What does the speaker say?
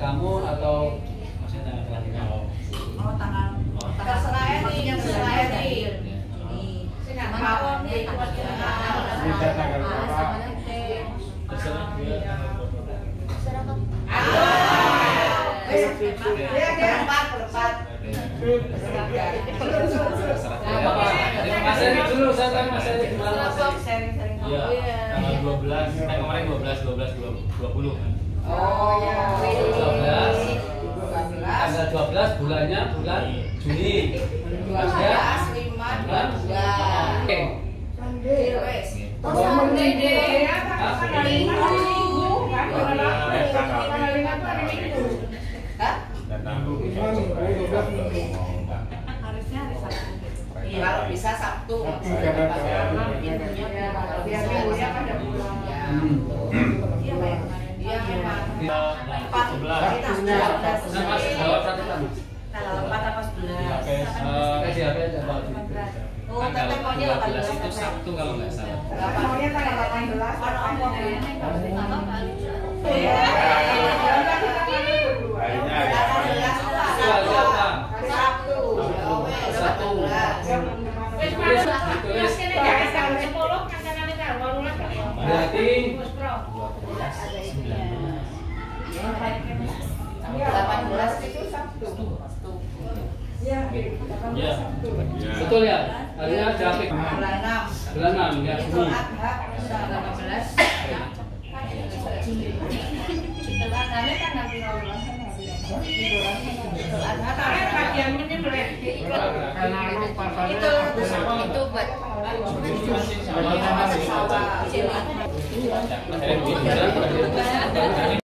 kamu atau maksudnya tanggal kelahiran? Oh, tanggal terserah Edi, yang terserah Edi. Ini mawon nih tanggal Terserah dia tanggal berapa? Dia empat. Mas Eri dulu, saya tanya Mas Eri gimana Mas Eri? Iya, tanggal 12, kemarin 20 kan? Oh ya. 12, tanggal 12 bulannya bulan Juni. 12, 5, 2. Oke. Wes. Kalau bisa Sabtu. Biar minggunya pada bulan. Iya, Pak. Iya, memang. 14. Tanggal 4 apa 11? Oh, tetap maunya 18 itu Sabtu kalau nggak salah. Maunya tanggal 18. Berarti 18 itu Sabtu. Iya, betul ya. Artinya grafik bulan 6. bulan 6 ya. Itu Adha tanggal 18. Adhanya kan nanti itu buat